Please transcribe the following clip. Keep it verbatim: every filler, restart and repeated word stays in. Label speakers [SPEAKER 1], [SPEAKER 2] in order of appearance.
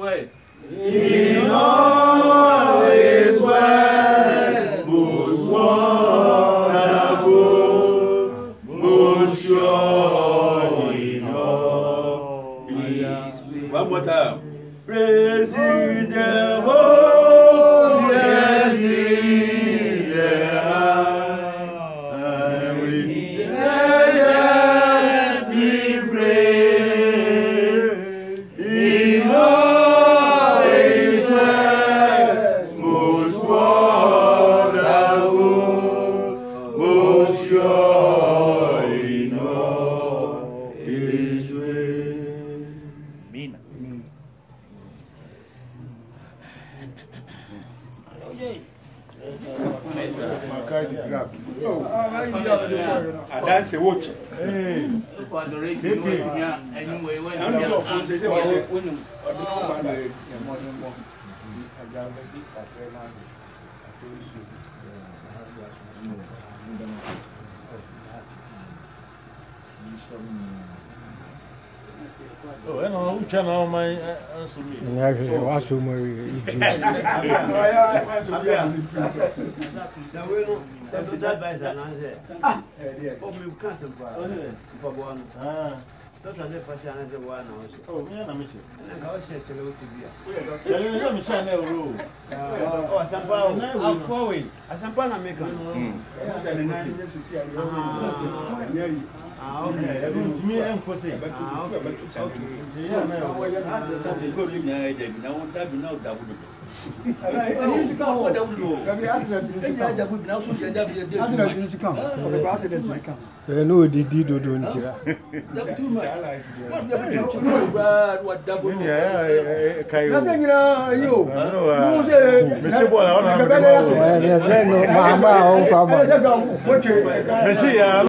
[SPEAKER 1] ways.
[SPEAKER 2] In all his ways, most wonderful, most sure in all his ways.
[SPEAKER 1] One more time.
[SPEAKER 2] Praise ye the whole, yes, ye the high, with the be praised. In all his ways, most wonderful, most sure in all his ways.
[SPEAKER 1] Mina.
[SPEAKER 2] I dance a watch.
[SPEAKER 1] Hey. Anyway, when
[SPEAKER 3] Oh, I know which channel my answer me.
[SPEAKER 4] I was so married.
[SPEAKER 5] Don't let fashion as a one.
[SPEAKER 3] Oh, yeah, I'm missing.
[SPEAKER 5] And I'll share to be.
[SPEAKER 3] Let me shine a rule.
[SPEAKER 5] Oh, some power. I'm going. As some pan American. Ah, okay.
[SPEAKER 3] To me, I'm posing.
[SPEAKER 5] Okay.
[SPEAKER 1] something good in the idea. Now, that be now double.
[SPEAKER 4] No, did you do it?
[SPEAKER 1] What double?
[SPEAKER 4] Mama,